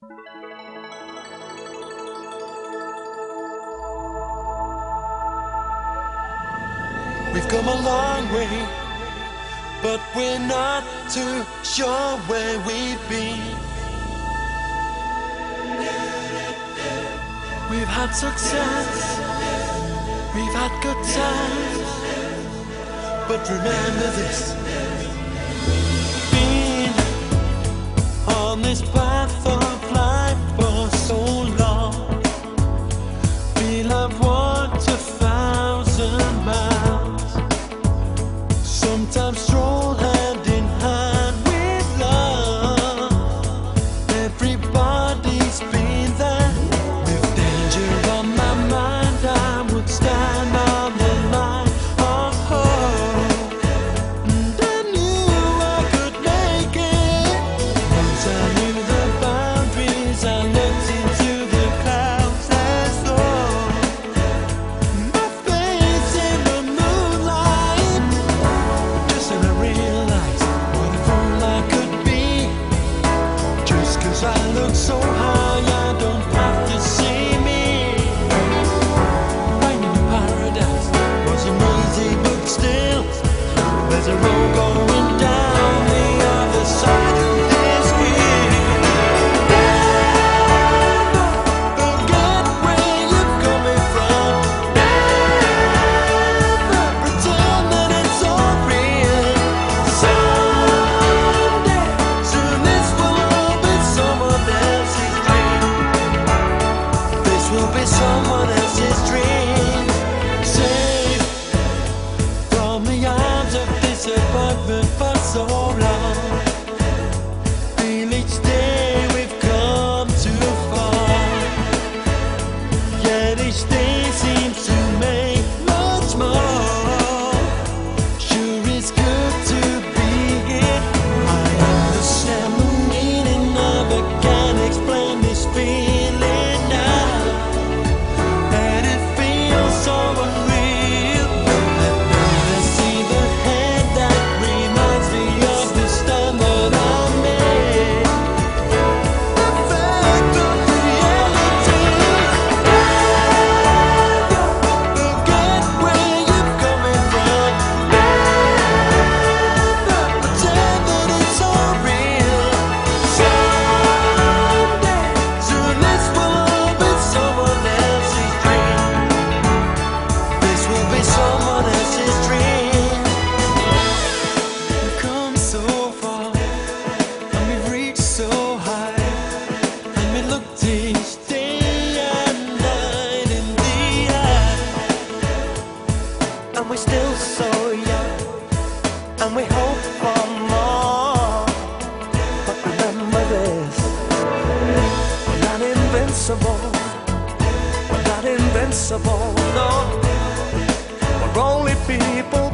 We've come a long way, but we're not too sure where we've been. We've had success, we've had good times, but remember this: being on this path of life for so long, we'll have walked 1,000 miles, sometimes stroll hand in hand with love. Everybody's been there. With danger on my mind, I would stand on the line of hope, and I knew I could make it. Once I knew the boundaries, I looked into the clouds as though my face in the moonlight. Just then I realized what a fool I could be. Just 'cause I look so high, I don't have to see me. Finding paradise wasn't easy, but still, there's a road going down the other side of this hill. Never forget where you're coming from. Never pretend that it's all real. Someday, soon this will all be someone else's dream. This will be someone else's dream. Safe from the arms of disappointment for so long. Feel each day we've come too far, yet each day seems to make much more. Sure, it's good to be here. I understand the meaning of it, can't explain this feeling now. And it feels so unreal. And now I see the hand that reminds me of the stand that I made. The fact of reality. Never forget where you're coming from. Never pretend that it's all real. Someday, soon this will all be someone else's dream. This will be someone else's dream. We've come so far, and we've reached so high, and we looked each day and night in the eye, and we're still so young, and we hope for more. But remember this: we're not invincible. We're not invincible, no. We're only people